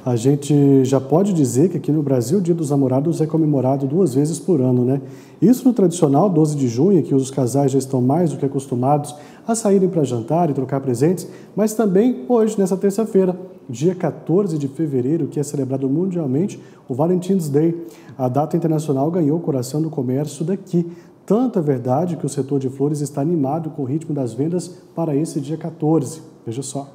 A gente já pode dizer que aqui no Brasil o Dia dos Namorados é comemorado 2 vezes por ano, né? Isso no tradicional 12 de junho, que os casais já estão mais do que acostumados a saírem para jantar e trocar presentes, mas também hoje, nessa terça-feira, dia 14 de fevereiro, que é celebrado mundialmente o Valentine's Day. A data internacional ganhou o coração do comércio daqui. Tanto é verdade que o setor de flores está animado com o ritmo das vendas para esse dia 14. Veja só.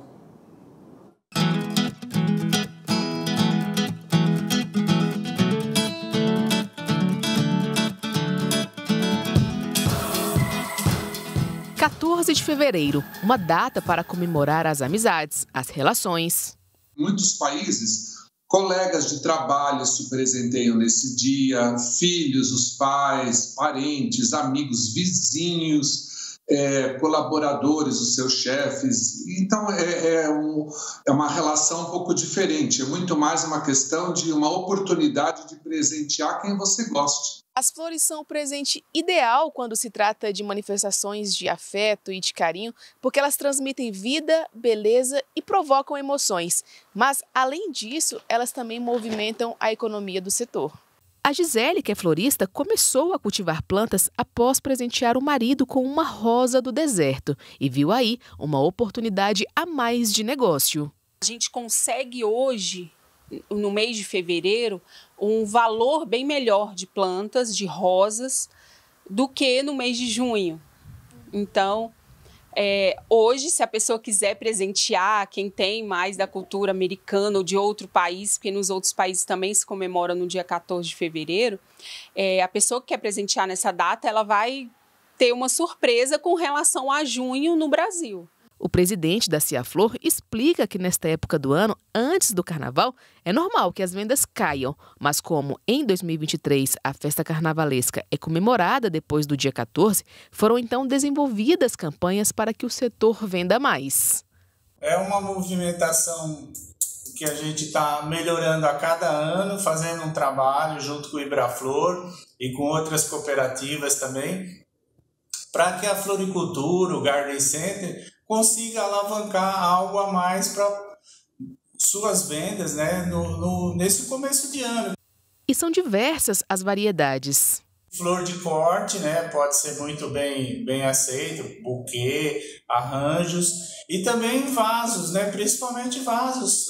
– 14 de fevereiro, uma data para comemorar as amizades, as relações. Em muitos países, colegas de trabalho se presenteiam nesse dia, filhos, os pais, parentes, amigos, vizinhos, colaboradores, os seus chefes. Então, é uma relação um pouco diferente. É muito mais uma questão de uma oportunidade de presentear quem você gosta. As flores são o presente ideal quando se trata de manifestações de afeto e de carinho, porque elas transmitem vida, beleza e provocam emoções. Mas, além disso, elas também movimentam a economia do setor. A Gisele, que é florista, começou a cultivar plantas após presentear o marido com uma rosa do deserto e viu aí uma oportunidade a mais de negócio. A gente consegue hoje, no mês de fevereiro, um valor bem melhor de plantas, de rosas, do que no mês de junho. Então, hoje, se a pessoa quiser presentear quem tem mais da cultura americana ou de outro país, porque nos outros países também se comemora no dia 14 de fevereiro, a pessoa que quer presentear nessa data, ela vai ter uma surpresa com relação a junho no Brasil. O presidente da Ciaflor explica que nesta época do ano, antes do carnaval, é normal que as vendas caiam. Mas como em 2023 a festa carnavalesca é comemorada depois do dia 14, foram então desenvolvidas campanhas para que o setor venda mais. É uma movimentação que a gente está melhorando a cada ano, fazendo um trabalho junto com o Ibraflor e com outras cooperativas também, para que a floricultura, o Garden Center, consiga alavancar algo a mais para suas vendas, né, nesse começo de ano. E são diversas as variedades. Flor de corte, né, pode ser muito bem aceito, buquê, arranjos e também vasos, né, principalmente vasos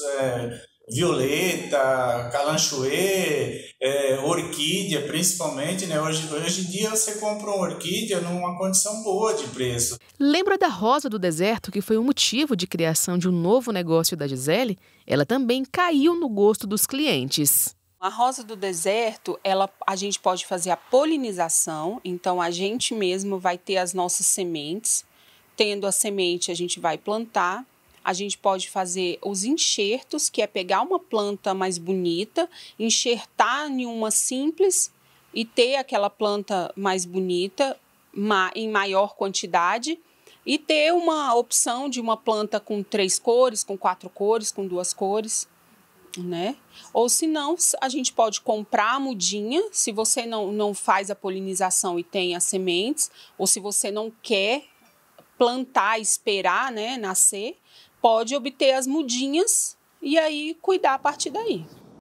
violeta, calanchoê, orquídea, principalmente, né? Hoje em dia você compra uma orquídea numa condição boa de preço. Lembra da rosa do deserto, que foi o motivo de criação de um novo negócio da Gisele? Ela também caiu no gosto dos clientes. A rosa do deserto, a gente pode fazer a polinização, então a gente mesmo vai ter as nossas sementes. Tendo a semente, a gente vai plantar. A gente pode fazer os enxertos, que é pegar uma planta mais bonita, enxertar em uma simples e ter aquela planta mais bonita em maior quantidade e ter uma opção de uma planta com 3 cores, com 4 cores, com 2 cores, né? Ou se não, a gente pode comprar a mudinha, se você não faz a polinização e tem as sementes, ou se você não quer plantar, esperar, né, nascer, pode obter as mudinhas e aí cuidar a partir daí.